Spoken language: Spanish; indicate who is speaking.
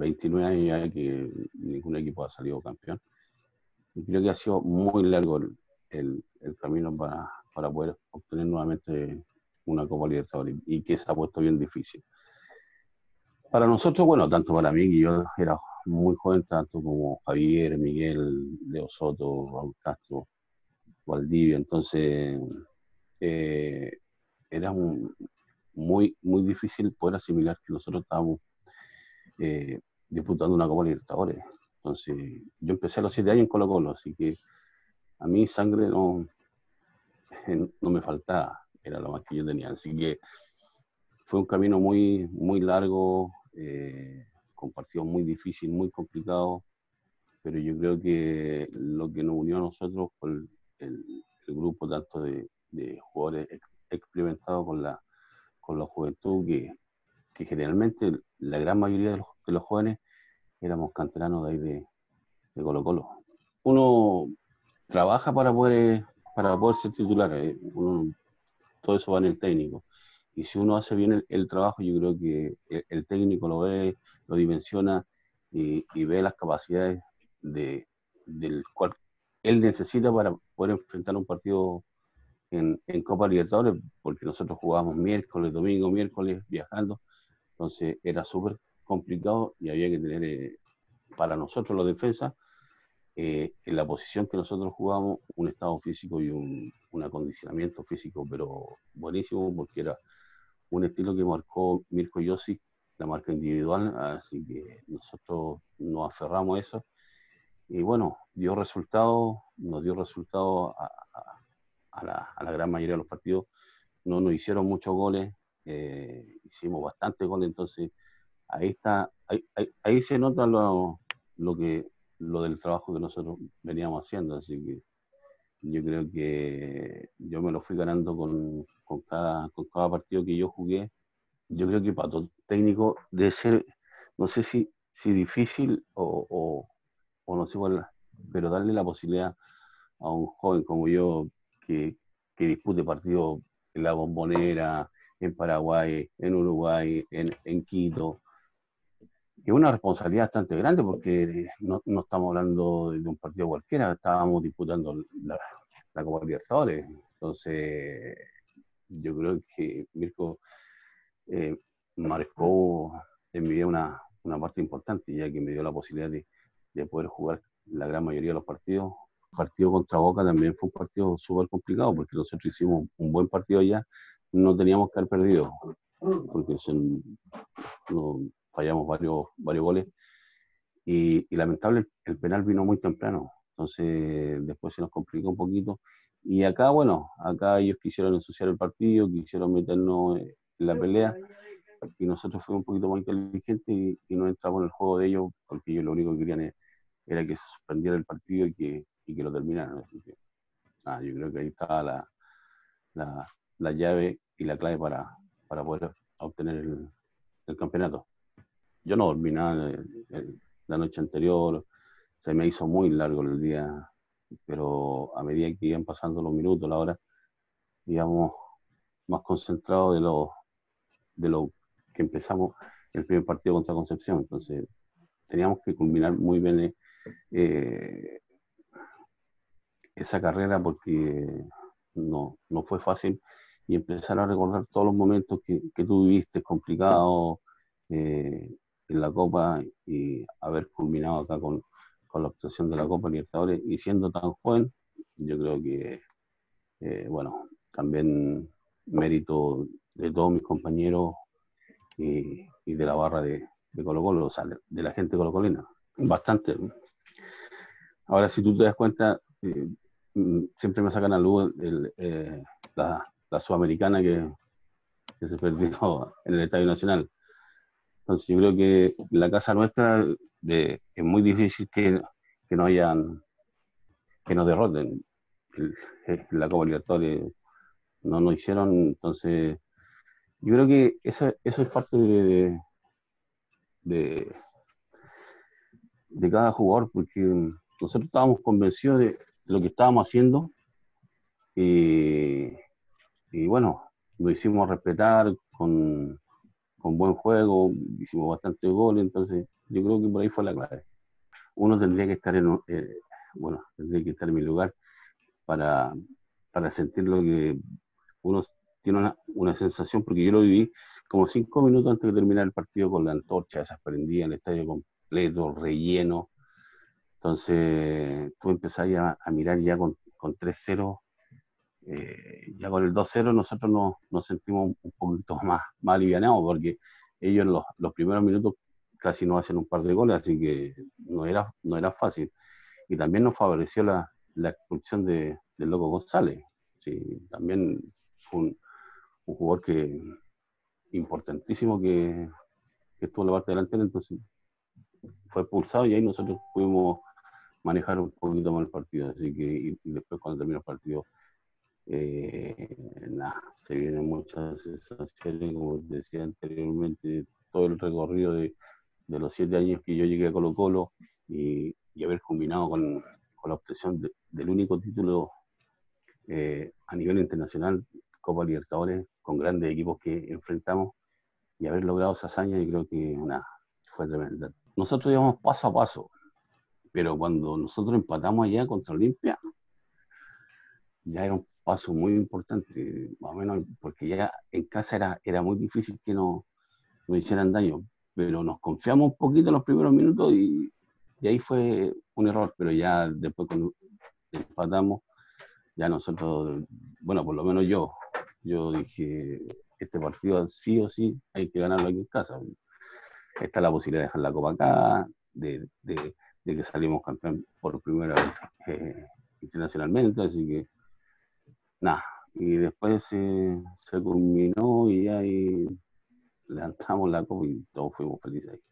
Speaker 1: 29 años ya que ningún equipo ha salido campeón. Y creo que ha sido muy largo el camino para poder obtener nuevamente una Copa Libertadores y que se ha puesto bien difícil. Para nosotros, bueno, tanto para mí, que yo era muy joven, tanto como Javier, Miguel, Leo Soto, Raúl Castro, Valdivia, entonces eh, era muy difícil poder asimilar que nosotros estábamos eh, disputando una Copa Libertadores. Entonces, yo empecé a los 7 años en Colo Colo, así que a mí sangre no me faltaba, era lo más que yo tenía. Así que fue un camino muy largo, con partidos muy difíciles, muy complicados, pero yo creo que lo que nos unió a nosotros fue el grupo tanto de jugadores experimentados con la juventud, que generalmente la gran mayoría de los jóvenes éramos canteranos de ahí de Colo Colo. Uno trabaja para poder ser titular, todo eso va en el técnico. Y si uno hace bien el trabajo, yo creo que el técnico lo ve, lo dimensiona y ve las capacidades del cual él necesita para poder enfrentar un partido en Copa Libertadores, porque nosotros jugábamos miércoles, domingo, miércoles, viajando, entonces era súper complicado y había que tener para nosotros los defensas, en la posición que nosotros jugábamos, un estado físico y un acondicionamiento físico, pero buenísimo, porque era un estilo que marcó Mirko Josic, la marca individual, así que nosotros nos aferramos a eso. Y bueno, nos dio resultado a la gran mayoría de los partidos. No nos hicieron muchos goles, hicimos bastantes goles, entonces ahí se nota lo que lo del trabajo que nosotros veníamos haciendo, así que yo creo que yo me lo fui ganando con cada partido que yo jugué. Yo creo que para todo técnico debe ser, no sé si difícil o no sé cuál, pero darle la posibilidad a un joven como yo que, que dispute partidos en la Bombonera, en Paraguay, en Uruguay, en Quito, que es una responsabilidad bastante grande porque no estamos hablando de un partido cualquiera, estábamos disputando la Copa Libertadores. Entonces, yo creo que Mirko eh, marcó en mi vida una parte importante, ya que me dio la posibilidad de poder jugar la gran mayoría de los partidos. El partido contra Boca también fue un partido súper complicado, porque nosotros hicimos un buen partido allá, no teníamos que haber perdido, porque no, fallamos varios goles, y lamentable, el penal vino muy temprano, entonces después se nos complicó un poquito, y acá, bueno, acá ellos quisieron ensuciar el partido, quisieron meternos en la pelea, y nosotros fuimos un poquito más inteligentes y no entramos en el juego de ellos, porque ellos lo único que querían era que se suspendiera el partido y que lo terminaran. Así que, yo creo que ahí estaba la llave y la clave para poder obtener el campeonato. Yo no dormí nada la noche anterior, se me hizo muy largo el día, pero a medida que iban pasando los minutos, la hora, íbamos más concentrados de lo que empezamos el primer partido contra Concepción. Entonces, teníamos que culminar muy bien eh, esa carrera porque no fue fácil y empezar a recordar todos los momentos que tú viviste complicados en la Copa y haber culminado acá con la obtención de la Copa Libertadores y siendo tan joven, yo creo que, bueno, también mérito de todos mis compañeros y de la barra de Colo Colo, o sea, de la gente colocolina. Bastante. Ahora, si tú te das cuenta, siempre me sacan a luz la sudamericana que se perdió en el Estadio Nacional. Entonces, yo creo que la casa nuestra es muy difícil que no hayan, que nos derroten. La Copa Libertadores no nos hicieron, entonces yo creo que eso es parte de, de cada jugador, porque nosotros estábamos convencidos de lo que estábamos haciendo y, y bueno, lo hicimos respetar con buen juego, hicimos bastantes goles, entonces Yo creo que por ahí fue la clave. Uno tendría que estar bueno, tendría que estar en mi lugar para, para sentir lo que uno tiene una sensación, porque yo lo viví como 5 minutos antes de terminar el partido con la antorcha, esas prendía el estadio completo, relleno. Entonces tú empezás a mirar ya con 3-0, ya con el 2-0 nosotros nos sentimos un poquito más alivianados, porque ellos en los primeros minutos casi nos hacen un par de goles, así que no era fácil. Y también nos favoreció la expulsión del Loco González. Sí, también fue un jugador importantísimo que estuvo en la parte delantera, entonces fue expulsado y ahí nosotros pudimos manejar un poquito más el partido. Así que, y después cuando terminó el partido, nada, se vienen muchas sensaciones, como decía anteriormente, todo el recorrido de los 7 años que yo llegué a Colo Colo y haber combinado con la obsesión del único título a nivel internacional, Copa Libertadores, con grandes equipos que enfrentamos y haber logrado esa hazaña, y creo que nada, fue tremenda. Nosotros íbamos paso a paso, pero cuando nosotros empatamos allá contra Olimpia, ya era un paso muy importante, más o menos, porque ya en casa era muy difícil que nos hicieran daño, pero nos confiamos un poquito en los primeros minutos y ahí fue un error, pero ya después cuando empatamos, ya nosotros, bueno, por lo menos yo dije, este partido sí o sí hay que ganarlo aquí en casa. Está la posibilidad de dejar la copa acá, de que salimos campeón por primera vez internacionalmente, así que nada. Y después se culminó y ahí levantamos la copa y todos fuimos felices ahí.